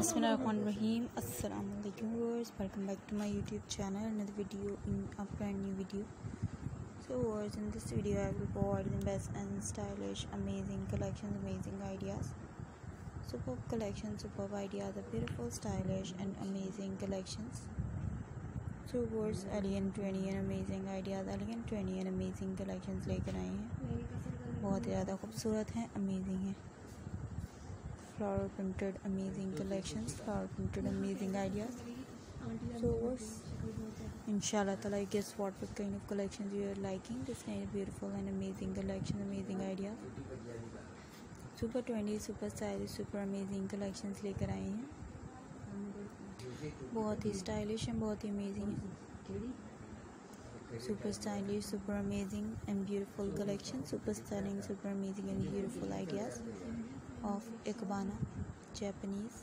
Bismillahirrahmanirrahim. Assalamualaikum viewers, welcome back to my YouTube channel. Another video in a brand new video. So viewers, in this video I will provide the best and stylish, amazing collections, amazing ideas, superb collections, superb ideas, the beautiful, stylish and amazing collections. So viewers, elegant, trendy and amazing ideas, elegant, trendy and amazing collections लेकर आए हैं. बहुत ज़्यादा खूबसूरत हैं, amazing हैं. Flower printed amazing collections, flower printed amazing ideas. So inshallah ta'ala, guess what kind of collections you are liking. This kind of beautiful and amazing collections, amazing ideas, super trendy, super stylish, super amazing collections लेकर आए हैं. बहुत ही stylish हैं, बहुत ही amazing हैं. Super stylish, super amazing and beautiful collections, super stunning, super amazing and beautiful ideas of Ikebana Japanese.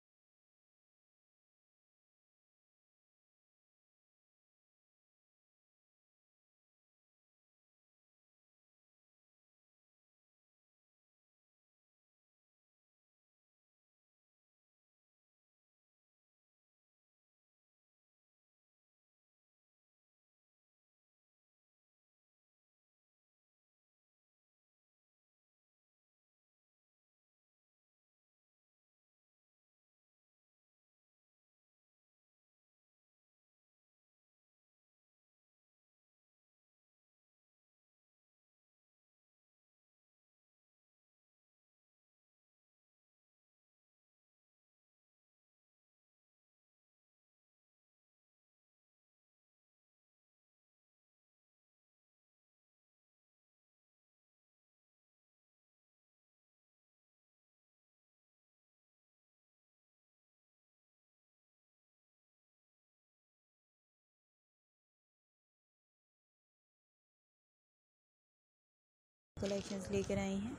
Collections लेकर आए हैं.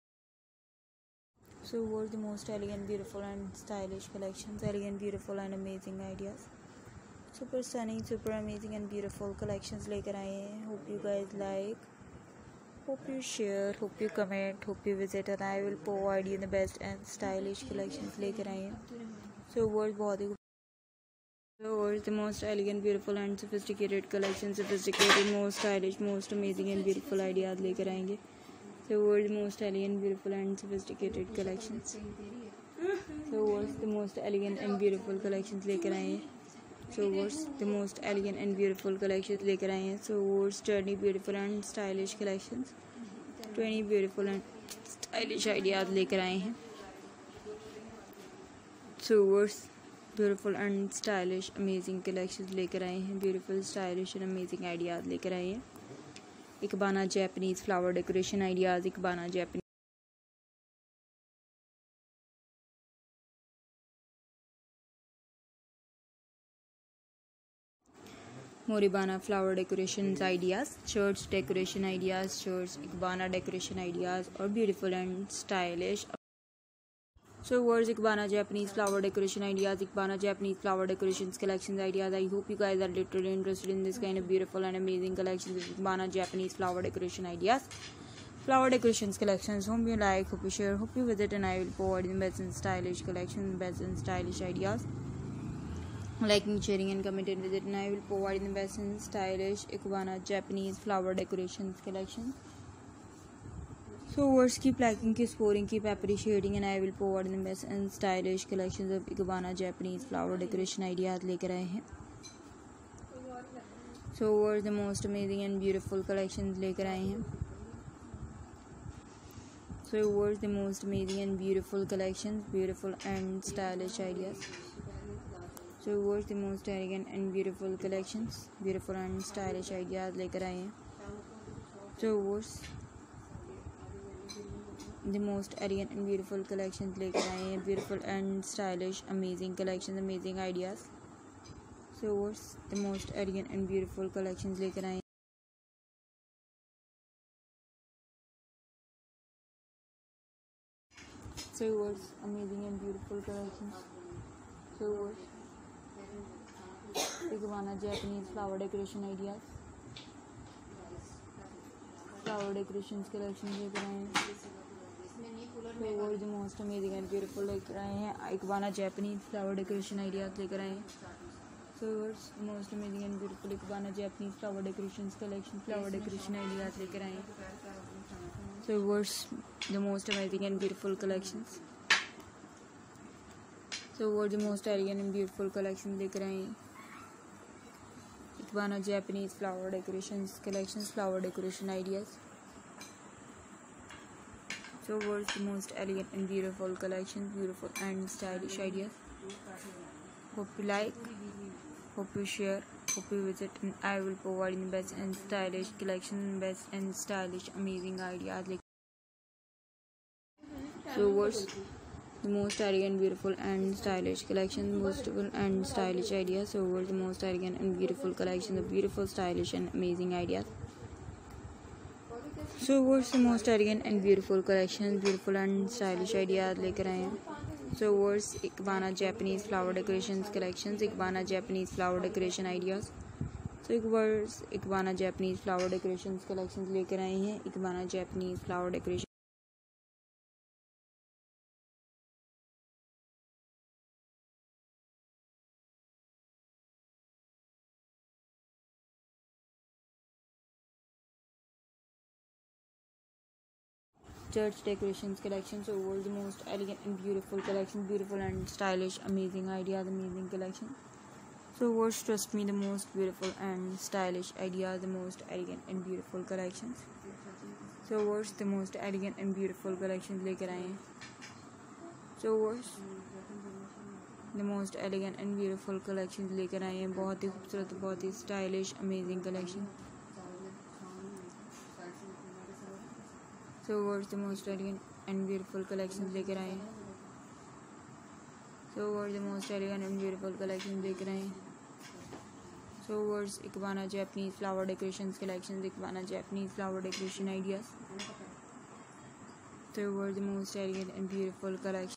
So what the most elegant, beautiful and stylish collections, elegant, beautiful and amazing ideas, super stunning, super amazing and beautiful collections लेकर आए हैं. Hope you guys like, hope you share, hope you comment, hope you visit, and I will provide you the best and stylish collections लेकर आए हैं. So what बहुत ही the most elegant, beautiful and sophisticated collections, sophisticated, most stylish, most amazing and beautiful ideas लेकर आएंगे. So the most elegant, beautiful and sophisticated collections. So the most elegant and beautiful collections लेकर आए हैं. So the most elegant and beautiful collections लेकर आए हैं. So trendy, beautiful and stylish collections, 20 beautiful and stylish ideas लेकर आए हैं. So beautiful and stylish, amazing collections लेकर आए हैं. Beautiful, stylish and amazing ideas लेकर आए हैं. Ikebana Japanese flower decoration ideas, Ikebana Japanese Moribana flower decorations ideas, church decoration ideas, church Ikebana decoration ideas, or beautiful and stylish. So Ikebana Japanese flower decoration ideas, Ikebana Japanese flower decorations collections ideas. I hope you guys are literally interested in this kind of beautiful and amazing collections of Ikebana Japanese flower decoration ideas, flower decorations collections. Hope you like, hope you share, hope you visit, and I will provide the best and stylish collections, best and stylish ideas. Liking, sharing and commenting, visit, and I will provide the best and stylish Ikebana Japanese flower decorations collections. So keep liking, keep supporting, keep appreciating, and I will provide the best and stylish collections of Ikebana Japanese flower decoration ideas लेकर आए हैं. So the most amazing and beautiful collections लेकर आए हैं. So the most amazing and beautiful collections, beautiful and stylish ideas. So the most elegant and beautiful collections, beautiful and stylish ideas लेकर आए हैं. So the most elegant and beautiful collections लेकर आए हैं. Beautiful and stylish, amazing collections, amazing ideas. So the most elegant and beautiful collections लेकर आए हैं. So amazing and beautiful collections. So Ikebana Japanese flower decoration ideas, flower decorations collections लेकर आए हैं. So वो जो मोस्ट अमेजिंग एंड ब्यूटीफुल लेकर आए हैं ikebana Japanese flower decoration ideas लेकर आए हैं. So it's most amazing and beautiful ikebana Japanese flower decoration collection flower decoration ideas लेकर आए हैं. So what's the most amazing and beautiful collections. So what the most elegant and beautiful collection लेकर आए हैं ikebana Japanese flower decorations collections flower decoration ideas. So what's the most elegant and beautiful collections, beautiful and stylish ideas. Hope you like, hope you share, hope you visit, and I will provide the best and stylish collection, best and stylish amazing ideas. So what's the most elegant, beautiful and stylish collection, most beautiful and stylish ideas. So what's the most elegant and beautiful collection, the beautiful, stylish and amazing ideas. So what's the most elegant and beautiful collection, beautiful and stylish ideas लेकर आए हैं. So what's ikebana Japanese flower decoration collections ikebana Japanese flower decoration ideas. So ikebana Japanese flower decoration collections लेकर आए हैं ikebana Japanese flower decoration. Church decorations collection. So what's the most elegant and beautiful collection, beautiful and stylish amazing ideas, amazing collection. So what's trust me the most beautiful and stylish ideas, the most elegant and beautiful collections. So what's the most elegant and beautiful collections लेकर आए हैं. So what's the most elegant and beautiful collections लेकर आए हैं बहुत ही खूबसूरत बहुत ही stylish amazing collection. So what's the most elegant and beautiful collections लेकर आए हैं. So what's the most elegant and beautiful collections लेकर आए हैं. So what's ikebana Japanese flower decoration collections ikebana Japanese flower decoration ideas. So what's the most elegant and beautiful collection.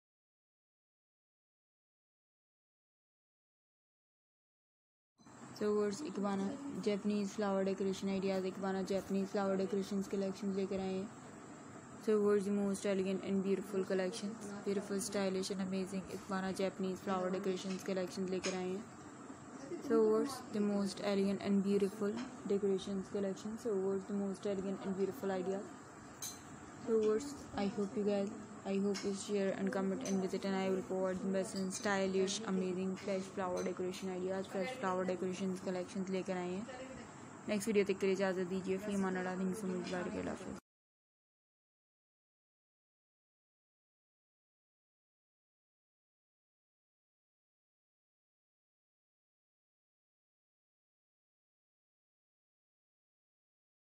So what's ikebana Japanese flower decoration ideas ikebana Japanese flower decoration collections लेकर आए हैं. So what's the most elegant and beautiful collection, beautiful, stylish and amazing ikebana Japanese flower decoration collections लेकर आए हैं. So what's the most elegant and beautiful decorations collection. So what's the most elegant and beautiful idea. So what's I hope you share and comment and visit, and I will provide the best and stylish amazing fresh flower decoration ideas, fresh flower decorations collections लेकर आए हैं. Next video तक के लिए इजाज़त दीजिए. फी अमान अल्लाह. Thank you so much. Bye.